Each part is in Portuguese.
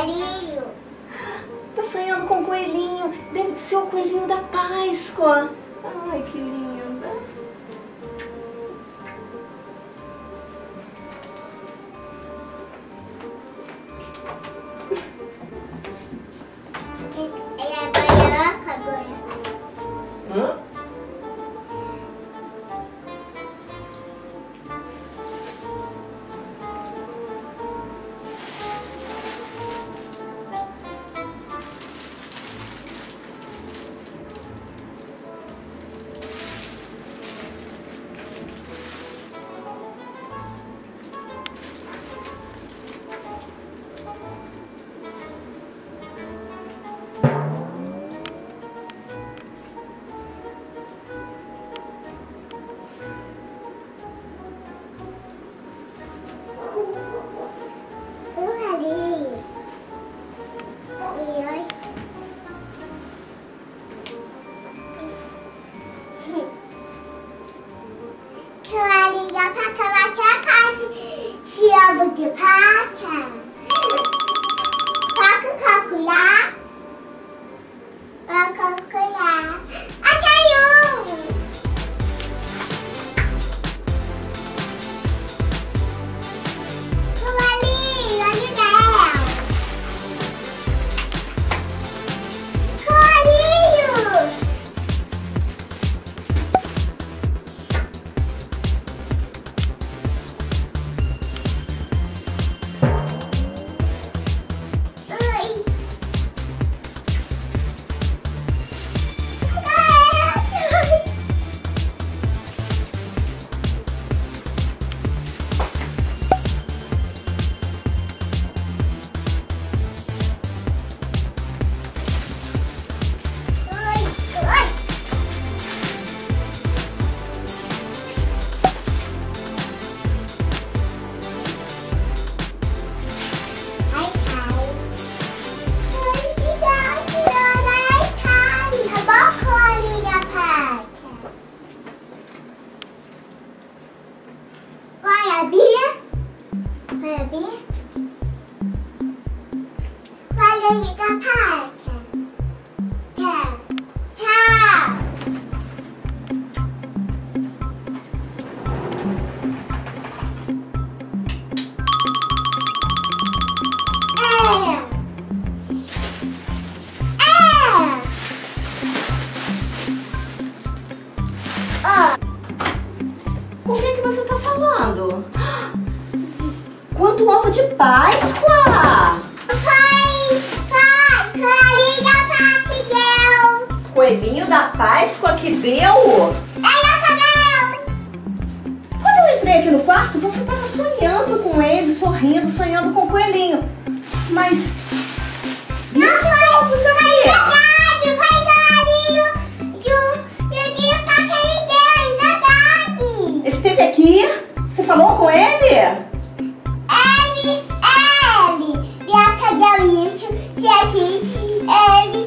coelhinho. Tá sonhando com o coelhinho. Deve ser o coelhinho da Páscoa. Ai, que linda. Ela é banhoca agora. Hã? Ovo de Páscoa. Posso calcular? Vou calcular. Achei um! Coelhinho, olha ela. Coelhinho! Com quem que você tá falando? Quanto ovo de Páscoa! Coelhinho da Páscoa que deu! Coelhinho da Páscoa que deu? Ela também! Quando eu entrei aqui no quarto, você tava sonhando com ele, sorrindo, sonhando com o coelhinho. Mas... e esses ovos aqui? Verdade, coelhinho! Eu disse pra que ele deu, verdade! Ele esteve aqui? Você falou com ele? Ele, minha cadê isso? E assim,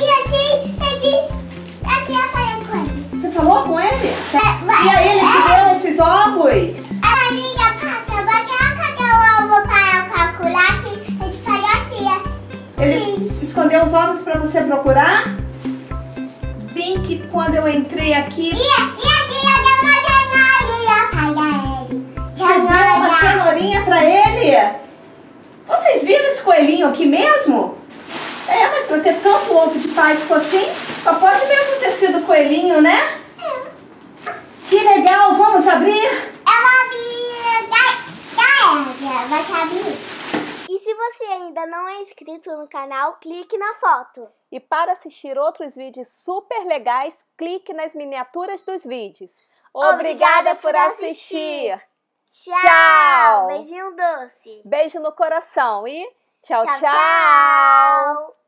assim eu falei com ele. Você falou com ele? Vai. E aí ele te deu esses ovos? Amiga, passa, você cadê o ovo para eu calcular? Que ele falou assim. Ele escondeu os ovos pra você procurar? Bem que quando eu entrei aqui... E assim eu dei uma cenourinha para ele. Você deu uma cenourinha pra ele? Vocês viram esse coelhinho aqui mesmo? É, mas pra ter tanto ovo de Páscoa assim, só pode mesmo ter sido coelhinho, né? Que legal, vamos abrir? Eu vou abrir da Eva, vai abrir. E se você ainda não é inscrito no canal, clique na foto. E para assistir outros vídeos super legais, clique nas miniaturas dos vídeos. Obrigada por assistir! Tchau! Beijinho doce! Beijo no coração e tchau, Tchau, tchau. tchau.